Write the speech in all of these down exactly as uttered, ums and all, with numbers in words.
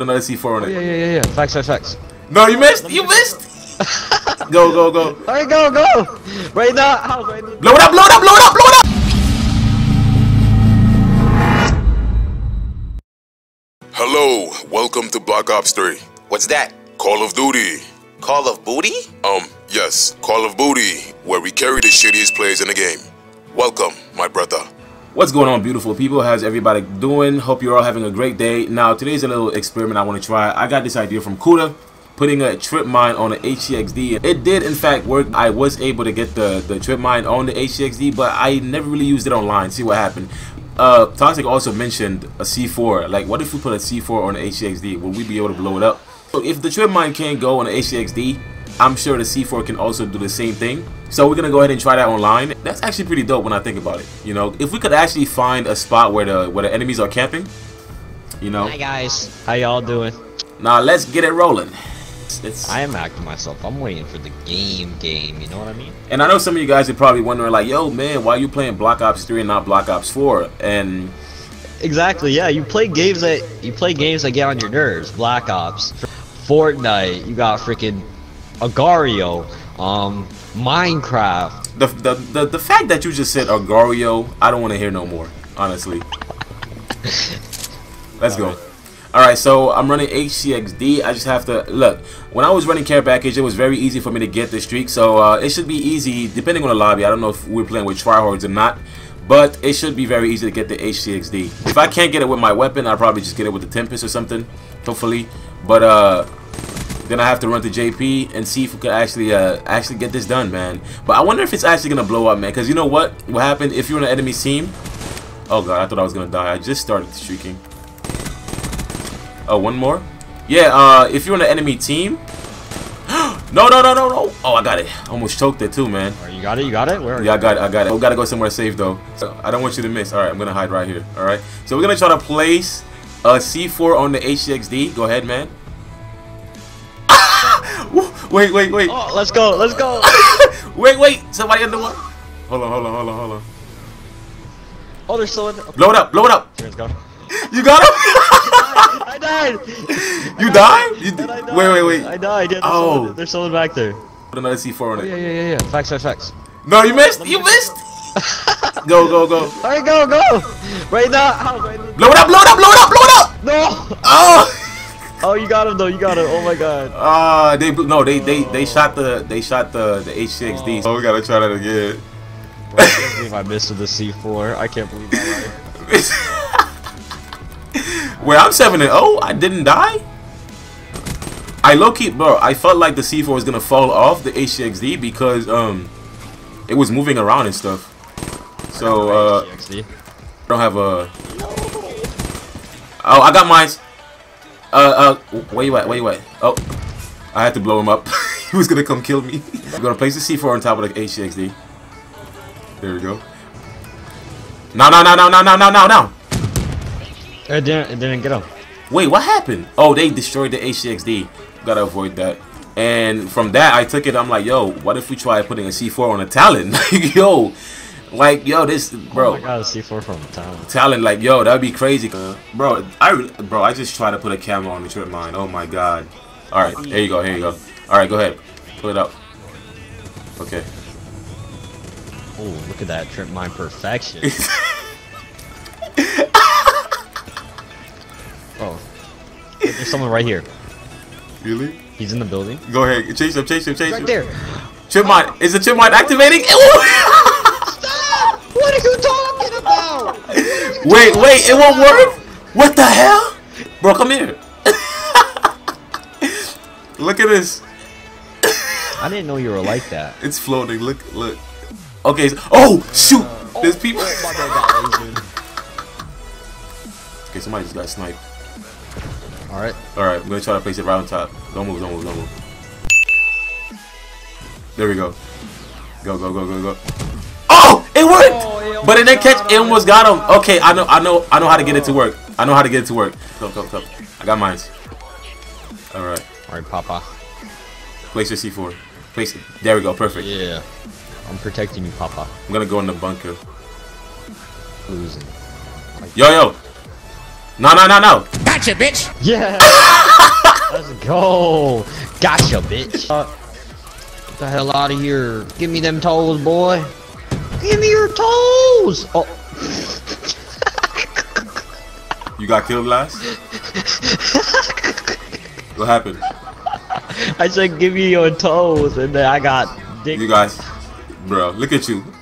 Put another C four on it. Oh, yeah, yeah, yeah, yeah. Facts, facts, facts. No, you missed. You missed. Go, go, go. All right, go, go. Right now, house, right now. Blow it up, blow it up, blow it up, blow it up. Hello, welcome to Black Ops three. What's that? Call of Duty. Call of Booty? Um, yes, Call of Booty, where we carry the shittiest players in the game. Welcome, my brother. What's going on, beautiful people? How's everybody doing? Hope you're all having a great day. Now, today's a little experiment I want to try. I got this idea from Kuda, putting a trip mine on an H C X D. It did, in fact, work. I was able to get the, the trip mine on the H C X D, but I never really used it online. See what happened. Uh, Toxic also mentioned a C four. Like, what if we put a C four on the H C X D? Would we be able to blow it up? So if the trip mine can't go on the H C X D, I'm sure the C four can also do the same thing. So we're gonna go ahead and try that online. That's actually pretty dope when I think about it. You know, if we could actually find a spot where the where the enemies are camping, you know. Hi guys, how y'all doing? Now let's get it rolling. It's, it's, I am acting myself. I'm waiting for the game, game. You know what I mean? And I know some of you guys are probably wondering, like, yo, man, why are you playing Black Ops three and not Black Ops four? And exactly, yeah. You play games that you play games that get on your nerves. Black Ops, Fortnite. You got freaking Agario, um, Minecraft. The, the the the fact that you just said Agario, I don't want to hear no more, honestly. Let's go. Alright, so I'm running H C X D. I just have to look. When I was running care package, it was very easy for me to get the streak, so uh, it should be easy depending on the lobby. I don't know if we're playing with tryhards or not, but it should be very easy to get the H C X D. If I can't get it with my weapon, I'll probably just get it with the Tempest or something, hopefully. But uh then I have to run to J P and see if we could actually uh, actually get this done, man. But I wonder if it's actually gonna blow up, man. Because you know what? What happened if you're on an enemy team? Oh god, I thought I was gonna die. I just started streaking. Oh, one more? Yeah. Uh, if you're on an enemy team. no, no, no, no, no. Oh, I got it. Almost choked it too, man. Oh, you got it. You got it. Where? Are yeah, you? I got it. I got it. We gotta go somewhere safe though. So I don't want you to miss. All right, I'm gonna hide right here. All right. So we're gonna try to place a C four on the H C X D. Go ahead, man. Wait, wait, wait. Oh, let's go, let's go. wait, wait. Somebody in the one. Hold on, hold on, hold on, hold on. Oh, there's someone. Okay. Blow it up, blow it up. Here, let's go. You got him? I died. You I died? You died? I died. Wait, wait, wait. I died. Yeah, there's, oh. someone, there's someone back there. Put another C four on Oh, it. yeah, yeah, yeah, yeah. Facts, facts, facts. No, you missed. You missed. go, go, go. All right, go, go. Right now. House, right now. Blow it up, blow it up, blow it up, blow it up. No. Oh. Oh, you got him though. You got him. Oh my god. Ah, uh, they no, they they they shot the they shot the the H C X D. Oh, we gotta try that again. Well, I can't believe I missed with the C four. I can't believe that. Wait, I'm seven and oh, I didn't die. I low key, bro. I felt like the C four was gonna fall off the H C X D because um, it was moving around and stuff. So uh, I don't have a. Oh, I got mine. Uh, uh, where you at? Where you at? Oh, I had to blow him up. He was gonna come kill me. We're gonna place the C four on top of the H C X D. There we go. No, no, no, no, no, no, no, no, no. It didn't. It didn't get him. Wait, what happened? Oh, they destroyed the H C X D. Gotta avoid that. And from that, I took it. I'm like, yo, what if we try putting a C four on a Talon? yo. Like, yo, this, bro. Oh my god, a C four from Talon. Talon, like, yo, that'd be crazy. Uh, bro, I, bro, I just tried to put a camera on the trip mine. Oh my god. All right, here you go, here you go. All right, go ahead, pull it up. Okay. Oh, look at that trip mine perfection. Oh, there's someone right here. Really? He's in the building. Go ahead, chase him, chase him, chase Right him. there. Trip mine, is the trip mine activating? What are you talking about? Wait, wait, it won't work? What the hell? Bro, come here. Look at this. I didn't know you were like that. It's floating. Look, look. Okay. So, oh, shoot. There's people. Okay, somebody just got sniped. Alright. Alright, I'm going to try to place it right on top. Don't move, don't move, don't move. There we go. Go, go, go, go, go. Oh, it worked! Oh, it but it didn't catch. It almost got him. Okay, I know, I know, I know how to get it to work. I know how to get it to work. Come, come, come. I got mine. All right. All right, Papa. Place your C four. Place it. There we go. Perfect. Yeah. I'm protecting you, Papa. I'm gonna go in the bunker. Losing. Yo, yo. No, no, no, no. Gotcha, bitch. Yeah. Let's go. Gotcha, bitch. Uh, get the hell out of here. Give me them toes, boy. Give me your toes. Oh. You got killed last? What happened? I said, give me your toes, and then I got dick. You guys, bro, look at you.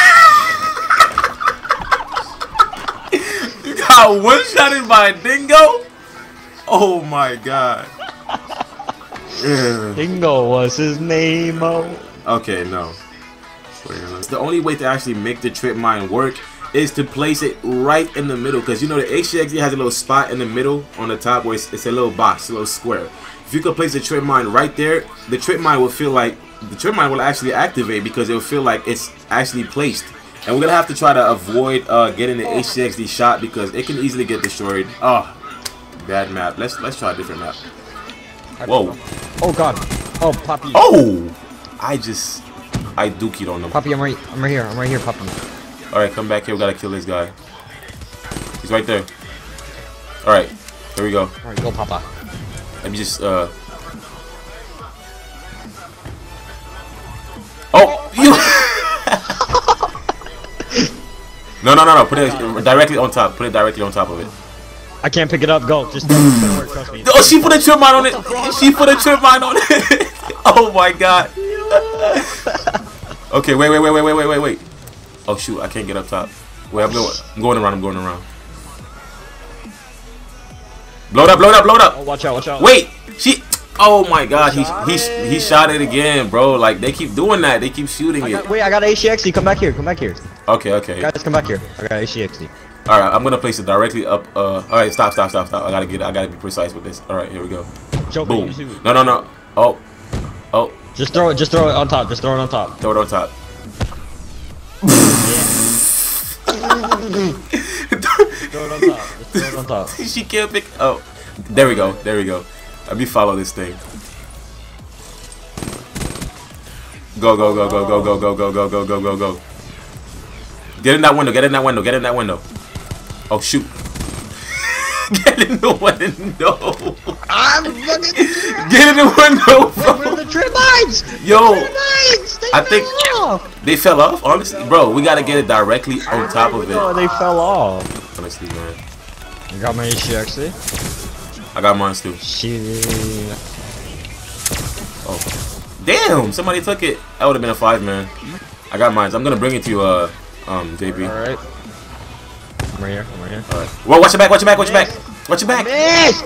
You got one-shotted by a dingo? Oh my god. Yeah. Dingo was his name, oh. Okay, no. The only way to actually make the trip mine work is to place it right in the middle, because you know the H C X D has a little spot in the middle on the top where it's, it's a little box, a little square. If you could place the trip mine right there, the trip mine will feel like the trip mine will actually activate because it will feel like it's actually placed. And we're gonna have to try to avoid uh, getting the H C X D shot because it can easily get destroyed. Oh, bad map. Let's let's try a different map. Whoa. Oh god. Oh, Poppy. Oh, I just I dookied on them. Poppy, I'm right. I'm right here. I'm right here, Poppy. All right, come back here. We gotta kill this guy. He's right there. All right, here we go. All right, go, Papa. Let me just uh. Oh, you. No, no, no, no. Put it directly on top. Put it directly on top of it. I can't pick it up. Go. Just don't work, trust me. Oh, she put a trip mine on it. She put a trip mine on it. Oh my god. Okay, wait, wait, wait, wait, wait, wait, wait, wait. Oh shoot, I can't get up top. Wait, I'm going. I'm going around. I'm going around. Blow it up! Blow it up! Blow it up! Oh, watch out! Watch out! Wait, she. Oh my god, he he he shot it again, bro. Like they keep doing that. They keep shooting I got, it. wait, I got H C X D. Come back here. Come back here. Okay, okay. Guys, come back here. I got H C X D. All right, I'm gonna place it directly up. Uh, all right, stop, stop, stop, stop. I gotta get. I gotta be precise with this. All right, here we go. Joe, Boom. No, no, no. Oh, oh. Just throw it. Just throw it on top. Just throw it on top. Throw it on top. Throw it on top. Just throw it on top. She can't pick. Oh, there we go. There we go. Let me follow this thing. Go, go, go, go, go, go, go, go, go, go, go, go, go. Get in that window. Get in that window. Get in that window. Oh shoot. Get in the window. I'm fucking. Get in the window, Where are bro. the trip mines? Yo, Trip mines. They I think fell off. they fell off. Honestly, bro, we gotta get it directly on top of Oh, it. they fell off. Honestly, man. I got my H C X D. I got mine too. Shit. Oh, damn! Somebody took it. That would have been a five, man. I got mine. I'm gonna bring it to you, uh, um, J B. All right. I'm right here. I'm right here. All right. Whoa! Watch your back! Watch your back! Watch your back! Watch your back! Miss.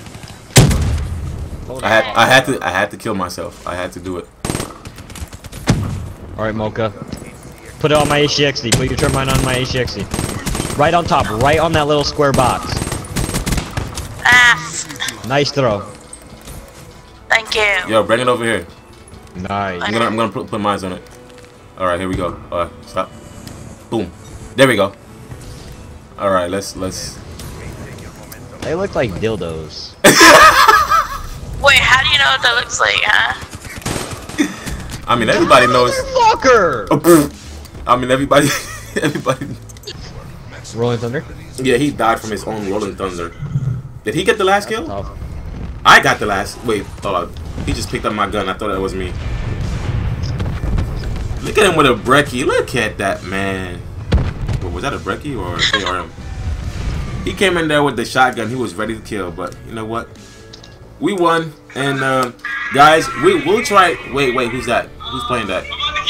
I had, I had to, I had to kill myself. I had to do it. All right, Mocha. Put it on my H C X D. Put your trip mine on my H C X D. Right on top. Right on that little square box. Ah, Nice throw. thank you. Yo, bring it over here. Nice. I'm gonna, I'm gonna put, put mines on it. All right, here we go. All right, stop. Boom. There we go. All right, let's, let's. They look like dildos. Wait, how do you know what that looks like, huh? I mean, everybody knows. Fucker. Oh, poof. I mean, everybody, everybody. Rolling Thunder. Yeah, he died from his own Rolling Thunder. Did he get the last kill? Tough. I got the last. Wait, hold on. He just picked up my gun. I thought that was me. Look at him with a breckie. Look at that man. Well, was that a breckie or a K R M? He came in there with the shotgun. He was ready to kill. But you know what? We won. And uh, guys, we will try. Wait, wait. Who's that? Who's playing that?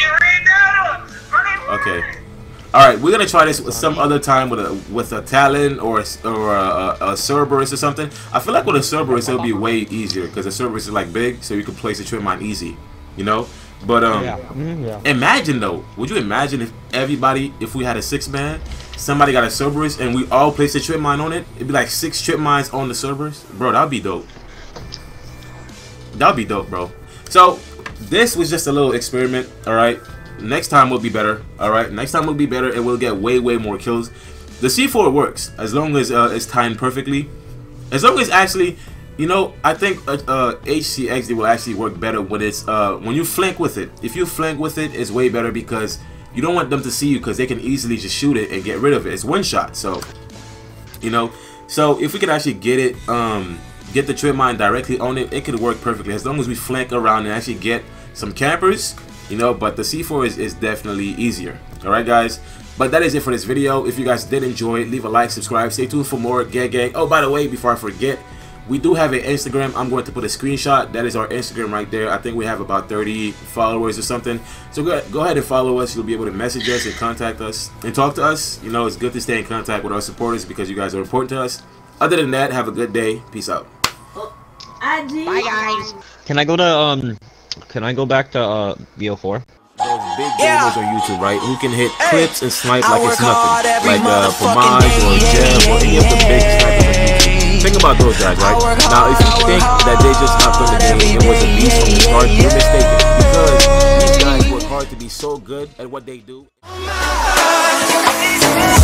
Okay. All right, we're gonna try this with some other time with a with a Talon or a, or a, a, a Cerberus or something. I feel like with a Cerberus it'll be way easier because the Cerberus is like big, so you can place a trip mine easy, you know. But um, Yeah. Mm, yeah. imagine though, would you imagine if everybody, if we had a six man, somebody got a Cerberus and we all placed a trip mine on it, it'd be like six trip mines on the Cerberus, bro. That'd be dope. That'd be dope, bro. So this was just a little experiment, all right. Next time will be better, all right. Next time will be better, and we'll get way, way more kills. The C four works as long as uh, it's timed perfectly. As long as actually, you know, I think uh, uh, H C X D will actually work better when it's uh, when you flank with it. If you flank with it, it's way better because you don't want them to see you because they can easily just shoot it and get rid of it. It's one shot, so you know. So if we could actually get it, um, get the trip mine directly on it, it could work perfectly as long as we flank around and actually get some campers, you know. But the C four is, is definitely easier. Alright guys, but that is it for this video. If you guys did enjoy it, leave a like, subscribe, stay tuned for more gang gang. Oh, by the way, before I forget, we do have an Instagram. I'm going to put a screenshot. That is our Instagram right there. I think we have about thirty followers or something. So go, go ahead and follow us. You'll be able to message us and contact us and talk to us. You know, it's good to stay in contact with our supporters because you guys are important to us. Other than that, have a good day. Peace out. Bye guys. Can I go to um? Can I go back to uh B O four? Those big gamers on YouTube, right? Who can hit Hey, clips and snipe I like it's work hard nothing, every like uh, motherfucking Pomage or day, Jeb or any of the big snipers on YouTube. Think about those guys, right? Now, if you think that they just hopped on the game and was a beast from the start, you're mistaken because these guys work hard to be so good at what they do.